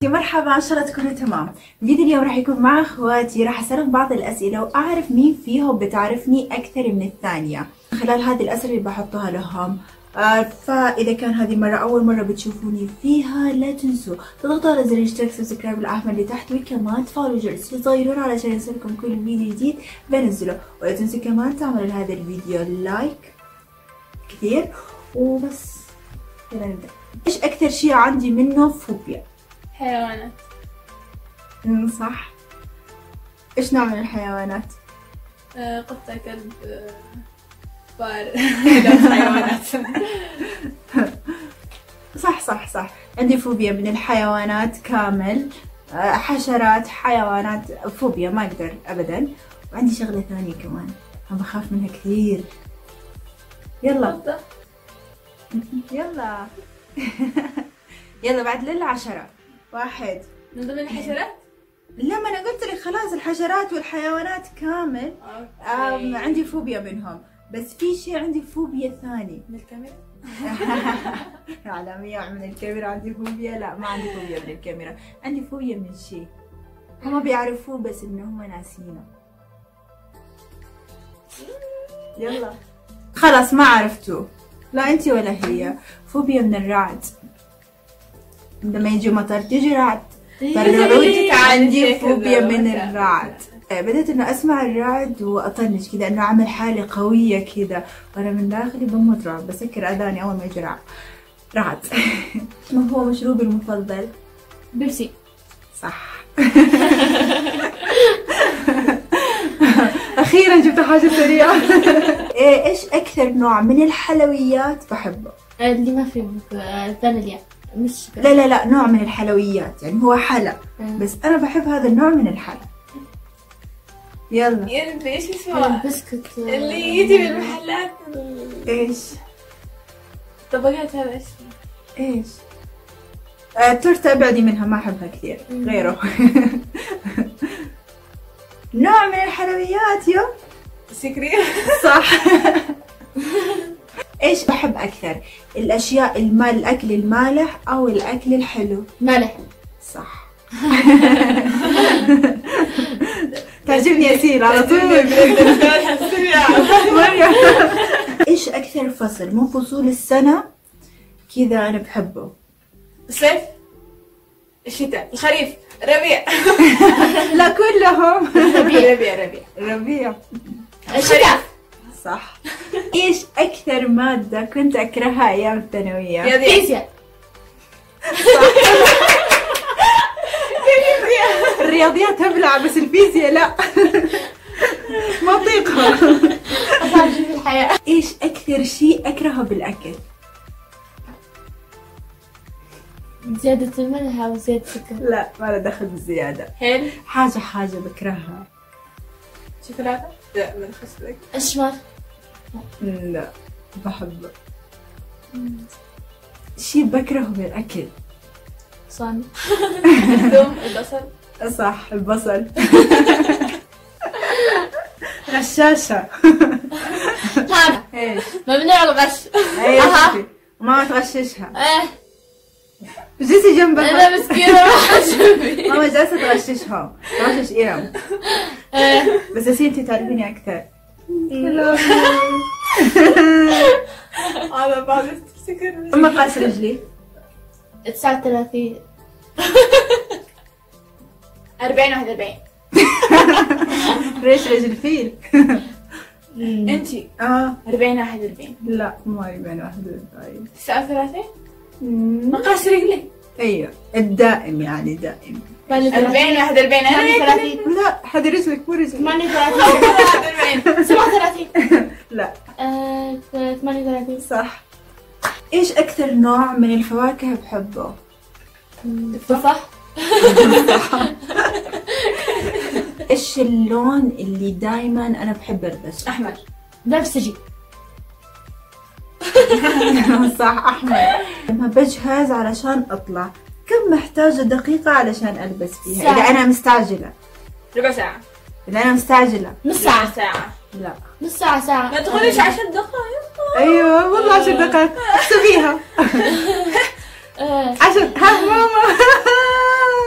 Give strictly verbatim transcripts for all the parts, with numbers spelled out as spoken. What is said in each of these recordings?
مرحبا، ان شاء الله تكونوا تمام. فيديو اليوم راح يكون مع اخواتي، راح اسالهم بعض الاسئله واعرف مين فيهم بتعرفني اكثر من الثانيه خلال هذه الاسئله اللي بحطها لهم. آه فاذا كان هذه مره اول مره بتشوفوني فيها، لا تنسوا تضغطوا على زر الاشتراك سبسكرايب الاحمر اللي تحت، وكمان تفعلوا جرس الصغيرون علشان يوصلكم كل فيديو جديد بنزله. ولا تنسوا كمان تعملوا لهذا الفيديو لايك كثير وبس. يلا نبدا. ايش اكثر شيء عندي منه فوبيا؟ حيوانات. امم صح. ايش نوع من الحيوانات؟ آه، قطة، كلب، آه، فار. لا حيوانات. صح صح صح. عندي فوبيا من الحيوانات كامل. آه، حشرات، حيوانات، فوبيا ما اقدر ابدا. وعندي شغلة ثانية كمان انا بخاف منها كثير. يلا قطة. يلا. يلا بعد للعشرة. واحد. من ضمن الحشرات؟ لما انا قلت لك خلاص الحشرات والحيوانات كامل. آم عندي فوبيا منهم، بس في شيء عندي فوبيا ثاني. من الكاميرا؟ على مية من الكاميرا عندي فوبيا؟ لا ما عندي فوبيا من الكاميرا، عندي فوبيا من شيء هم بيعرفوه بس انه هم ناسينه. يلا خلاص ما عرفتوه، لا انتي ولا هي. فوبيا من الرعد. لما يجي مطر تيجي رعد، فرعودك عندي فوبيا من الرعد. بدأت انه اسمع الرعد واطنش كذا، انه اعمل حالة قوية كذا وانا من داخلي بموت رعب. بسكر اذاني اول ما يجي رعد. رعد. ما هو مشروبي المفضل؟ بيبسي. صح. اخيرا جبت حاجة سريعة. ايش اكثر نوع من الحلويات بحبه؟ اللي ما في فانيليا. مش لا لا لا، نوع من الحلويات، يعني هو حلا بس انا بحب هذا النوع من الحلا. يلا. يا ربي ايش اسمه؟ البسكوت اللي يجي بالمحلات. ايش؟ طبقات هذا اسمه ايش؟ آه، تورته ابعدي منها ما احبها كثير. غيره. نوع من الحلويات يو سكريم. صح. ايش بحب اكثر؟ الاشياء المال الاكل المالح او الاكل الحلو؟ مالح. صح. تعجبني ياسين على طول. ايش اكثر فصل من فصول السنة كذا انا بحبه؟ الصيف، الشتاء، الخريف، الربيع. لا كلهم. ربيع ربيع ربيع ربيع. الشتاء. صح. ايش اكثر مادة كنت اكرهها ايام الثانوية؟ فيزياء. الرياضيات ابلع بس الفيزياء لا. ما اطيقها. أصعب شيء في الحياة. ايش اكثر شيء اكرهه بالاكل؟ زيادة الملح أو زيادة السكر. لا ما له دخل بالزيادة. هيل. حاجة حاجة بكرهها. شوكولاتة؟ لا ما نخص لك. أشمر. لا بحبه. شيء بكرهه بالاكل. صامي. الثوم، البصل. صح البصل. غشاشة. هذا ايش؟ ممنوع الغش. ايش؟ ما تغششها. ايه جلسي جنبها. أنا مسكينة ما عجبني. ماما جالسة تغششها، تغشش إيرم. ايه بس ياسين انتي تعرفيني أكثر. هذا بعد تفتكر. أما قاس رجلي؟ تسعة وثلاثين. أربعين واحد وأربعين. ريش رجل فيل. انتي اه أربعين واحد وأربعين. لا مو أربعين واحد وأربعين. تسعة وثلاثين. مقاس رجلي. ايوه الدائم يعني دائم. أربعين واحد وأربعين. أنا ثمانية وثلاثين. لا هذه رجلك مو رجلك. ثمانية وثلاثين. سبعة وثلاثين. لا. آه، ثمانية وثلاثين. صح. ايش أكثر نوع من الفواكه بحبه؟ التفاح. ايش اللون اللي دائما أنا بحب ألبسه؟ أحمر. بنفسجي. صح أحمر. لما بجهز علشان أطلع كم محتاجة دقيقة علشان ألبس فيها؟ ساعة. إذا أنا مستعجلة. ربع ساعة. إذا أنا مستعجلة. نص ساعة. ساعة. لا. نص ساعة ساعة. ما تقوليش عشر دقائق. أيوة والله عشر دقائق. احسبيها. آه. عشر. ها ماما.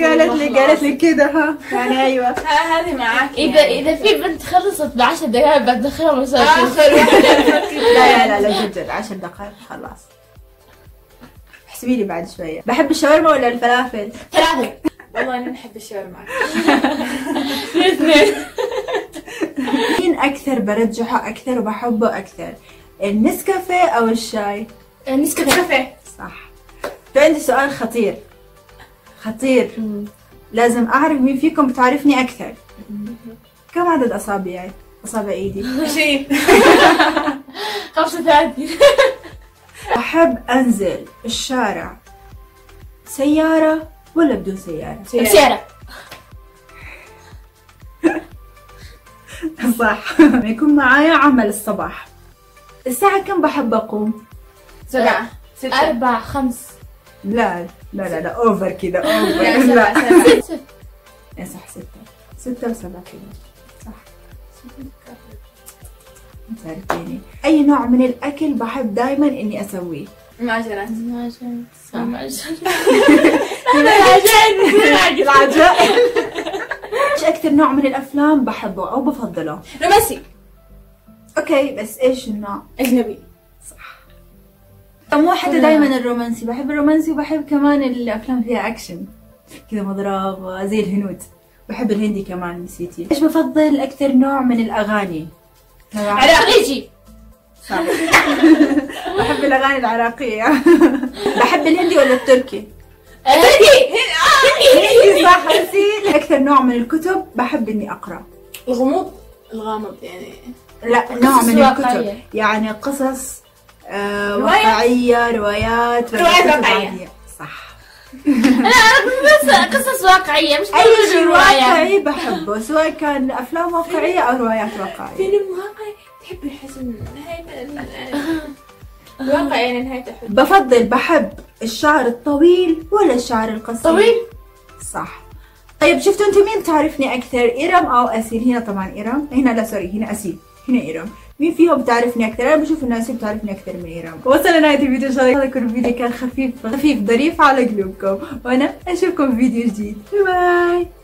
قالت لي قالت لي كده ها يعني ايوه. ها هذه معاك اذا اذا في بنت خلصت بعشر دقائق بدخلها مساجد. اخر واحدة. لا لا لا لا جد جد عشر دقائق خلاص. احسبي لي بعد شويه. بحب الشاورما ولا الفلافل؟ ثلاثة. والله انا نحب الشاورما. اثنين. مين اكثر برجحه اكثر وبحبه اكثر؟ النسكافيه او الشاي؟ نسكافيه. صح. في عندي سؤال خطير خطير لازم اعرف مين فيكم بتعرفني اكثر. كم عدد اصابعي؟ اصابع ايدي؟ شيء. خمسة وثلاثين. احب انزل الشارع سيارة ولا بدون سيارة؟ سيارة. صح. يكون معايا عمل الصباح. الساعة كم بحب اقوم؟ سبعة. ستة. أربعة خمس. لا لا لا لا اوفر كذا اوفر. لا، لا سبعة، سبعة. ست. إيه صح ستة. ستة وسبعة كذا صح. تعرفيني. اي نوع من الاكل بحب دايما اني اسويه؟ معجنات. معجن. معجن. العجائن. العجائن. ايش اكثر نوع من الافلام بحبه او بفضله؟ رومانسي. اوكي بس ايش النوع؟ اجنبي. مو حتى دايما الرومانسي، بحب الرومانسي وبحب كمان الافلام فيها اكشن كذا مضرب زي الهنود. بحب الهندي كمان نسيتي. ايش بفضل اكثر نوع من الاغاني؟ عراقي. صح. بحب الاغاني العراقيه. بحب الهندي ولا التركي؟ تركي. هندي صح. نسيت. اكثر نوع من الكتب بحب اني اقرا. الغموض. الغامض يعني. لا نوع من الكتب واقعية. يعني قصص آه روايات. واقعيه روايات ولا روايات كتب واقعية. عادية. صح. بس قصص واقعية مش اي ضروري شيء رواية. واقعي بحبه سواء كان افلام واقعيه او روايات واقعيه. فيلم واقعي تحب الحزن نهاية الواقع يعني نهاية حزن. بفضل بحب الشعر الطويل ولا الشعر القصير؟ طويل. صح. طيب شفتوا انتم مين تعرفني اكثر إرم او اسيل؟ هنا طبعا إرم، هنا لا سوري هنا اسيل، هنا إرم. مين فيهم بتعرفني اكثر؟ انا بشوف انه اسيل بتعرفني اكثر من إرم. وصلنا نهاية الفيديو، ان شاء الله يكون الفيديو كان خفيف خفيف ظريف على قلوبكم، وانا اشوفكم في فيديو جديد. باي باي.